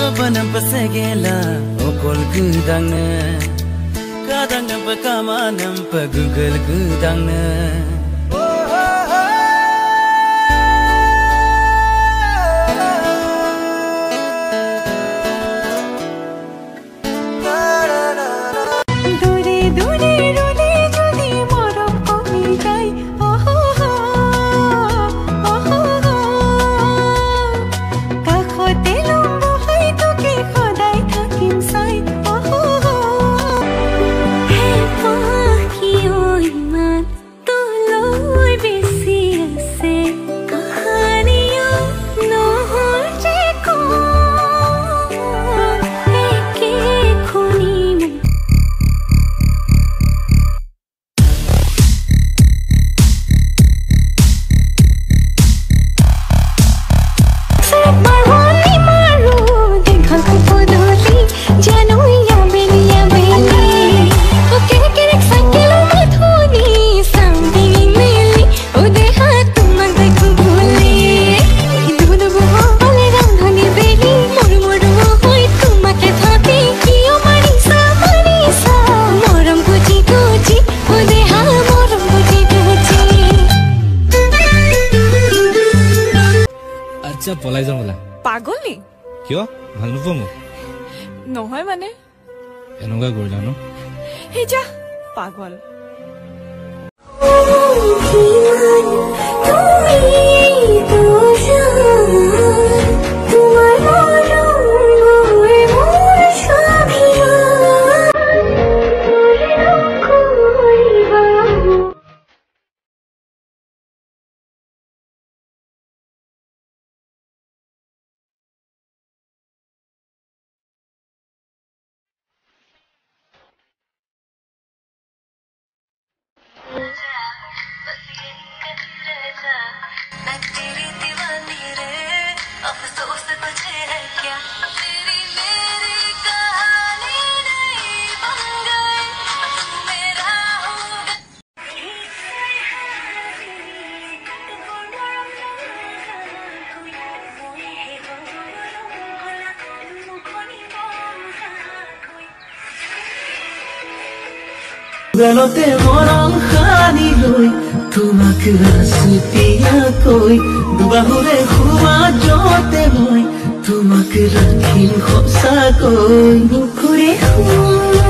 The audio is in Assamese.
nampa segela okol gudangna kadang nampa kama nampa google gudangna পলাই যাম বলা পাগল নি কিয় ভাল নপম নহয় মানে এনেকুৱা কৰিলা ন হে যা পাগল বেলতে মৰম খানি লৈ তোমাক ৰাসুতীয়াকৈ দুবাহুৰে খুৱা যতে মই তোমাক ৰাখিম সঁচাকৈ বুকুৰে